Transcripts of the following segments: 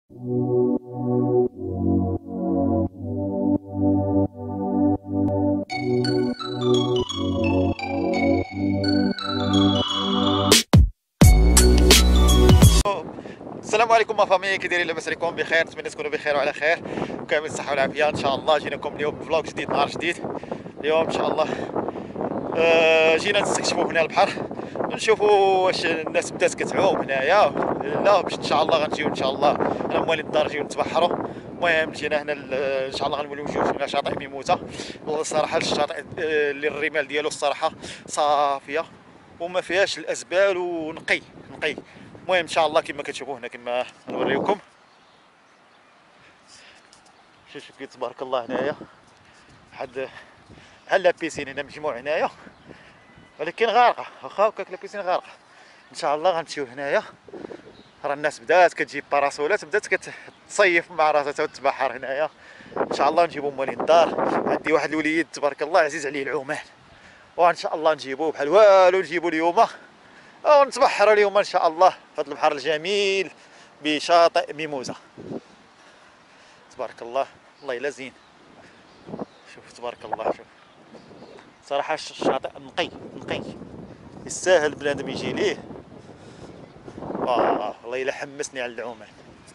السلام عليكم فامي، كي دايرين؟ لاباس عليكم؟ بخير، نتمنى تكونوا بخير وعلى خير وكامل الصحه والعافيه ان شاء الله. جينا لكم اليوم بفلوق جديد، نهار جديد. اليوم ان شاء الله جينا نستكشفوا هنا البحر، نشوفوا واش الناس بدات كتعوم هنايا لا، باش ان شاء الله غنجيو ان شاء الله انا موالين الدار نجيو نتبحروا. المهم جينا هنا ان شاء الله غنوليو نجيو هنا شاطئ ميموزه. الصراحه الشاطئ اللي الرمال ديالو الصراحه صافيه وما فيهاش الازبال ونقي نقي. المهم ان شاء الله كما كتشوفوا هنا كما نوريكم. شوف تبارك الله هنايا بحال لا بيسين هنا مجموع هنايا، ولكن غارقه، واخا هكاك لا بيسين غارقه. ان شاء الله غنمشيو هنايا، راه الناس بدات كتجيب باراسولات، بدات كتصيف مع راسها وتتبحر هنايا. ان شاء الله نجيبو موالين الدار. عندي واحد الوليد تبارك الله عزيز عليه العومان، وان شاء الله نجيبوه بحال والو، نجيبو اليوم ونتبحروا اليوم ان شاء الله في هذا البحر الجميل بشاطئ ميموزه. تبارك الله، والله الا زين. شوف تبارك الله، شوف صراحه الشاطئ نقي نقي، يستاهل بنادم يجي ليه. والله الا حمسني على العومان.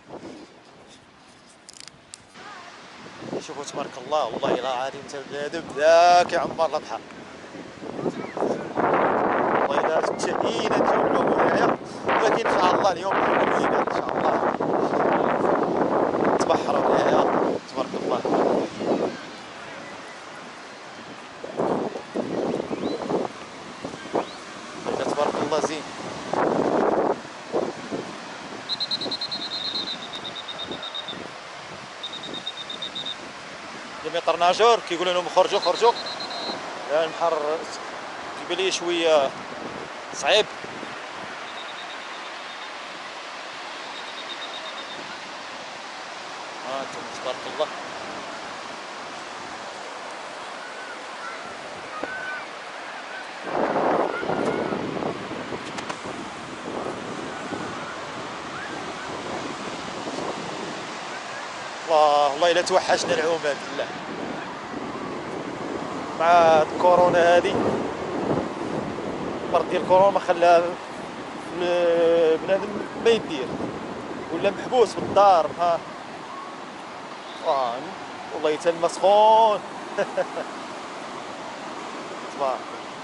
شوفوا تبارك الله، والله الا غادي انت بنادم ذاك يعمر البحر. والله الا تشهينا نجيو نعوموا هنايا، ولكن ان شاء الله اليوم نجيو ان شاء الله نتبحروا هنايا. تبارك الله، تبارك الله زين. جميع الطرناجور كيقولوا لهم خرجوا خرجوا، لان البحر كيبان لي شويه صعيب. انتم تبارك الله، والله الا توحشنا العومان بالله مع الكورونا هذه. المرض ديال الكورونا ما خلاها بنادم ما يدير، ولا محبوس في الدار. ها والله حتى الماء سخون. تبارك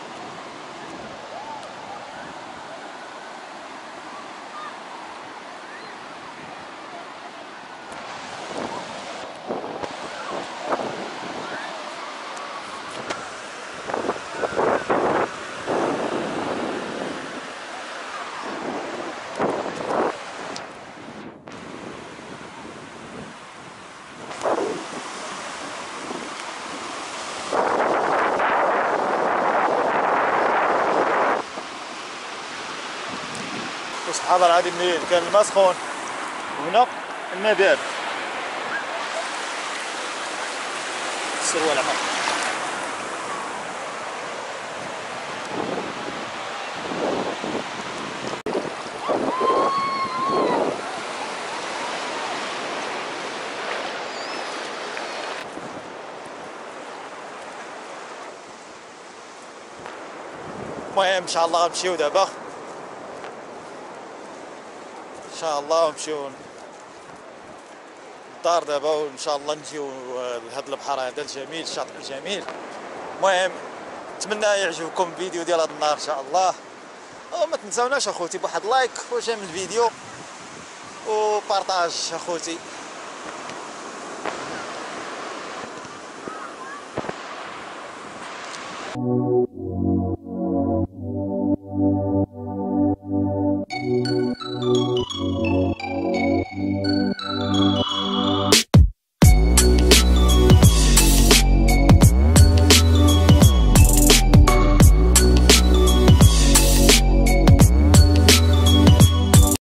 سبحان الله العظيم، منين كان الماء سخون وهنا الماء بارد. سوا العمر. المهم ان شاء الله غنمشيو دابا، ان شاء الله نمشيو الدار دابا، وان شاء الله نجيو لهذا البحر هذا الجميل، الشاطئ الجميل. المهم نتمنى يعجبكم الفيديو ديال هذا النهار ان شاء الله، وما تنساوناش اخوتي بواحد لايك وشير من الفيديو وبارطاج اخوتي.